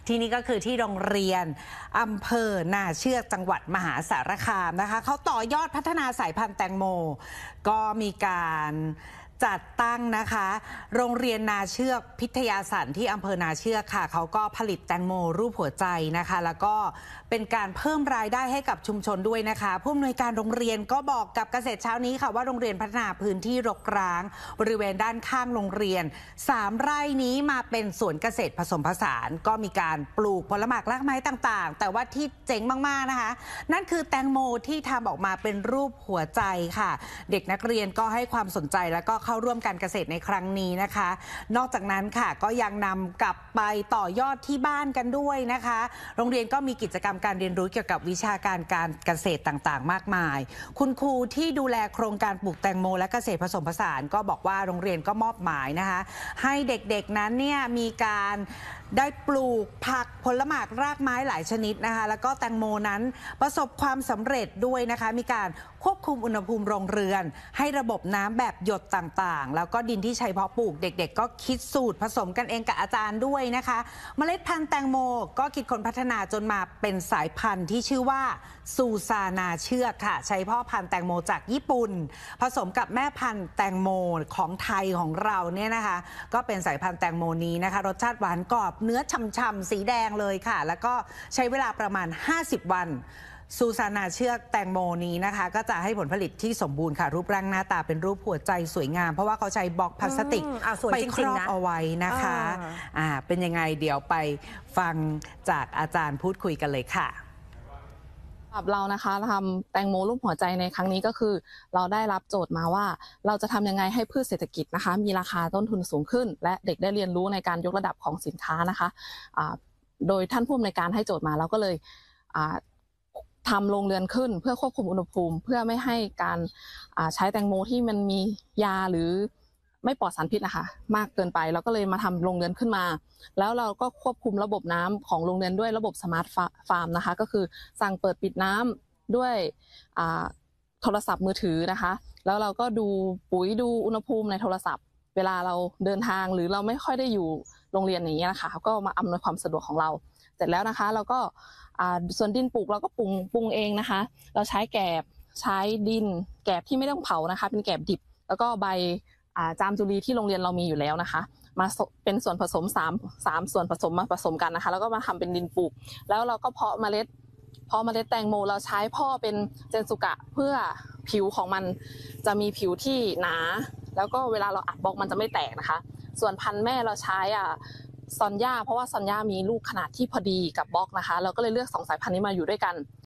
ที่นี่ก็คือที่โรงเรียนอำเภอนาเชือกจังหวัดมหาสารคามนะคะเขาต่อยอดพัฒนาสายพันธุ์แตงโมก็มีการจัดตั้งนะคะโรงเรียนนาเชือกพิทยาสันที่อำเภอนาเชือกค่ะเขาก็ผลิตแตงโมรูปหัวใจนะคะแล้วก็เป็นการเพิ่มรายได้ให้กับชุมชนด้วยนะคะผู้อำนวยการโรงเรียนก็บอกกับเกษตรเช้านี้ค่ะว่าโรงเรียนพัฒนาพื้นที่รกร้างบริเวณด้านข้างโรงเรียน3 ไร่นี้มาเป็นสวนเกษตรผสมผสานก็มีการปลูกผลหมากรากไม้ต่างๆแต่ว่าที่เจ๋งมากๆนะคะนั่นคือแตงโมที่ทำออกมาเป็นรูปหัวใจค่ะเด็กนักเรียนก็ให้ความสนใจแล้วก็เข้าร่วมการเกษตรในครั้งนี้นะคะนอกจากนั้นค่ะก็ยังนำกลับไปต่อยอดที่บ้านกันด้วยนะคะโรงเรียนก็มีกิจกรรมการเรียนรู้เกี่ยวกับวิชาการการเกษตรต่างๆมากมายคุณครูที่ดูแลโครงการปลูกแตงโมและเกษตรผสมผสานก็บอกว่าโรงเรียนก็มอบหมายนะคะให้เด็กๆนั้นเนี่ยมีการได้ปลูกผักผลหมากรากไม้หลายชนิดนะคะแล้วก็แตงโมนั้นประสบความสำเร็จด้วยนะคะมีการควบคุมอุณหภูมิโรงเรือนให้ระบบน้ำแบบหยดต่างๆแล้วก็ดินที่ใช้เพาะปลูกเด็กๆก็คิดสูตรผสมกันเองกับอาจารย์ด้วยนะคะเมล็ดพันธุ์แตงโมก็คิดค้นพัฒนาจนมาเป็นสายพันธุ์ที่ชื่อว่าซูซานาเชือกค่ะใช้พ่อพันธุ์แตงโมจากญี่ปุ่นผสมกับแม่พันธุ์แตงโมของไทยของเราเนี่ยนะคะก็เป็นสายพันธุ์แตงโมนี้นะคะรสชาติหวานกรอบเนื้อฉ่ำๆสีแดงเลยค่ะแล้วก็ใช้เวลาประมาณ50 วันซูซานาเชือกแตงโมนี้นะคะก็จะให้ผลผลิตที่สมบูรณ์ค่ะรูปร่างหน้าตาเป็นรูปหัวใจสวยงามเพราะว่าเขาใช้บล็อกพลาสติกไปครอบเอาไว้นะคะเป็นยังไงเดี๋ยวไปฟังจากอาจารย์พูดคุยกันเลยค่ะสำหรับเรานะคะทำแตงโมรูปหัวใจในครั้งนี้ก็คือเราได้รับโจทย์มาว่าเราจะทำยังไงให้พืชเศรษฐกิจนะคะมีราคาต้นทุนสูงขึ้นและเด็กได้เรียนรู้ในการยกระดับของสินค้านะคะโดยท่านผู้อำนวยการให้โจทย์มาเราก็เลยทำโรงเรือนขึ้นเพื่อควบคุมอุณหภูมิเพื่อไม่ให้การใช้แตงโมที่มันมียาหรือไม่ปลอดสารพิษนะคะมากเกินไปเราก็เลยมาทำโรงเรือนขึ้นมาแล้วเราก็ควบคุมระบบน้ำของโรงเรือนด้วยระบบสมาร์ทฟาร์มนะคะก็คือสั่งเปิดปิดน้ำด้วยโทรศัพท์มือถือนะคะแล้วเราก็ดูปุ๋ยดูอุณหภูมิในโทรศัพท์เวลาเราเดินทางหรือเราไม่ค่อยได้อยู่โรงเรียนอย่างนี้นะคะก็มาอำนวยความสะดวกของเราเสร็จแล้วนะคะเราก็ส่วนดินปลูกเราก็ปรุงเองนะคะเราใช้แกบใช้ดินแกบที่ไม่ต้องเผานะคะเป็นแกบดิบแล้วก็ใบจามจุลีที่โรงเรียนเรามีอยู่แล้วนะคะมาเป็นส่วนผสม3ส่วนผสมมาผสมกันนะคะแล้วก็มาทำเป็นดินปลูกแล้วเราก็เพาะเมล็ดแตงโมเราใช้พ่อเป็นเจนสุกะเพื่อผิวของมันจะมีผิวที่หนาแล้วก็เวลาเราอัดบล็อกมันจะไม่แตกนะคะส่วนพันธุ์แม่เราใช้ซอนย่าเพราะว่าซอนย่ามีลูกขนาดที่พอดีกับบล็อกนะคะเราก็เลยเลือก2 สายพันธุ์นี้มาอยู่ด้วยกัน